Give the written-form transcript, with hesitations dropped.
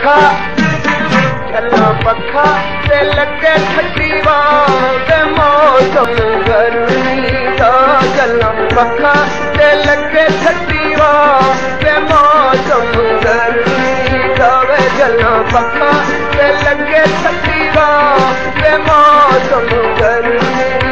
पखा झला पखा ते लगे ठंडीवा ते मौसम गर्मी दा झला पखा ते लगे ठंडीवा ते मौसम गर्मी दा वे झला पखा ते लगे ठंडीवा ते मौसम गर्मी